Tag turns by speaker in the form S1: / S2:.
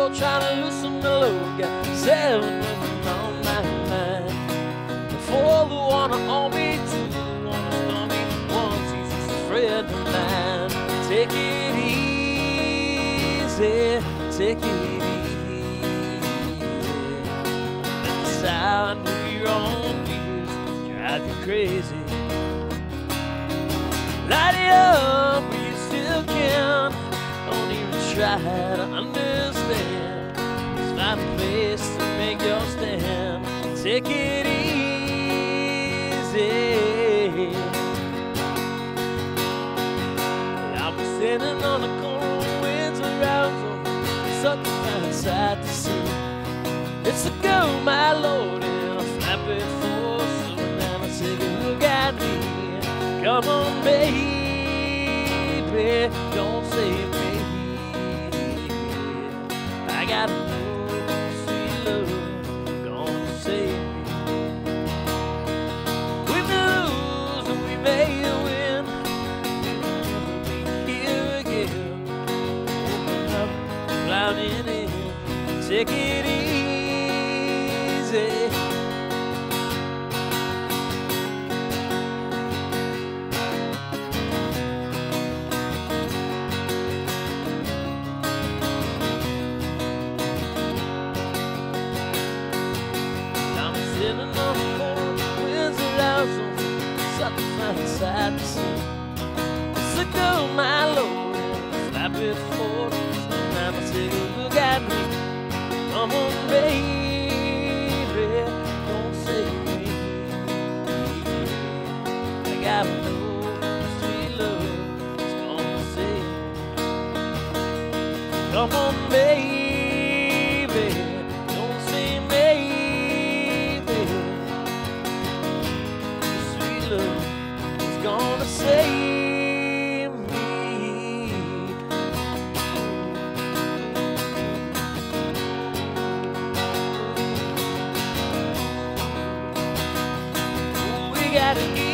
S1: road trying to loosen the load. Got 7 women on my mind. 4 the one to own me, 2 the one to stone me, 1 she's just a friend of mine. Take it easy, take it easy. Let the sound of your own wheels drive you crazy. Light it up when you still can. Don't even try to understand. Just find a place to make your stand. Take it easy. I'm standing on the corner, winds around, sucking down side to sea. It's a go, my lord, in a flatbed four, slowing down and take a look at me. Come on, baby, don't save me. I got no sweet love gonna save me. We may lose and we may win. We'll be here again. Open up, drowning in. Take it easy. Side to see. It's a go, my lord, slap it forward. Now take a look at me. Come on, baby, don't save me. I got no sweet love that's gonna save me. Come on, baby, don't save me. Sweet love gonna save me. We gotta